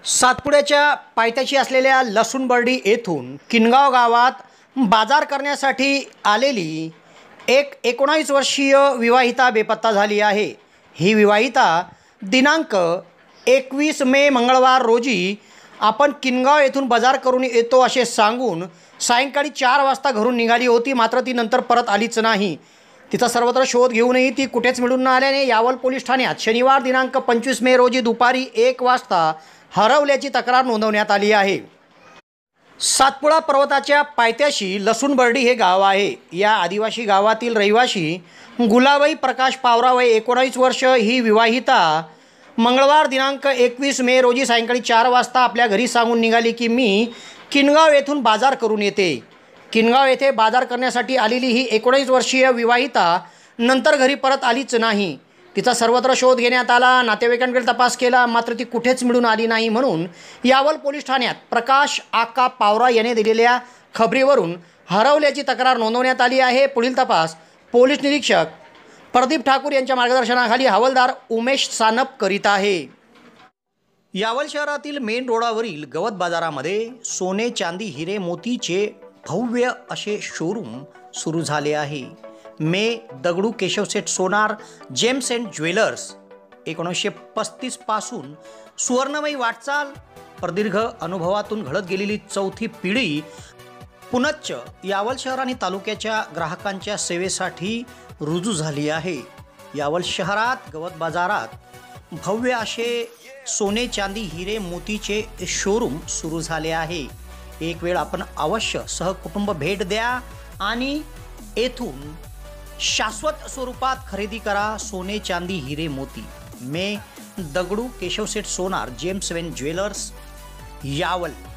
सातपुड्याच्या पायथ्याशी असलेल्या लसूणबर्डी येथून किनगाव गावात बाजार करण्यासाठी आलेली एक 19 वर्षीय विवाहिता बेपत्ता झाली आहे। ही विवाहिता दिनांक 21 मे मंगळवार रोजी आपण किनगाव येथून बाजार करून येतो असे सांगून सायंकाळी 4 वाजता घरून निघाली होती, मात्र ती नंतर परत आलीच नाही। तिचा सर्वत्र शोध घेऊनही ती कुठेच मिळून न आल्याने यावल पोलीस ठाण्यात शनिवार दिनांक 25 मे रोजी दुपारी 1 वाजता हरवल्याची तक्रार नोंदवण्यात आली आहे। सातपुडा पर्वताच्या पायथ्याशी लसूणबर्डी हे गाव आहे। या आदिवासी गावातील रहिवासी गुलाबाई प्रकाश पावरा वय 19 वर्ष ही विवाहिता मंगळवार दिनांक 21 मे रोजी सायंकाळी 4 वाजता आपल्या घरी सांगून निघाली की मी किनगाव येथून बाजार करून येते। किनगाव येथे बाजार करण्यासाठी आलेली ही 19 वर्षीय विवाहिता नंतर घरी परत आलीच नाही। तिचा सर्वत्र शोध घेण्यात आला, नातेवाईकांकडे तपास केला, मात्र ती कुठेच मिळून आली नाही। म्हणून यावल पोलीस ठाण्यात प्रकाश आका पावरा याने दिलेल्या खबरीवरून हरवल्याची तक्रार नोंदवण्यात आली आहे। पुढील तपास पोलीस निरीक्षक प्रदीप ठाकूर यांच्या मार्गदर्शनाखाली हवालदार उमेश सानप करीत आहे। यावल शहरातील मेन रोडावरील गवत बाजारामध्ये सोने चांदी हिरे मोतीचे भव्य असे शोरूम सुरू झाले आहे। मे Dagdu Keshavseth Sonar gems and jewellers 1935 पासून सुवर्णमयी वाटचाल, प्रदीर्घ अनुभवातून घडत गेलेली चौथी पिढी पुनच्च यावल शहर आणि तालुक्याच्या ग्राहकांच्या सेवेसाठी रुजू झाली आहे। यावल शहरात गवत बाजारात भव्य असे सोने चांदी हिरे मोतीचे शोरूम सुरू झाले आहे। एक वेळ आपण अवश्य सहकुटुंब भेट द्या आणि येथून शाश्वत स्वरूपात खरेदी करा सोने चांदी हिरे मोती। मे Dagdu Keshavseth Sonar gems and jewellers Yawal.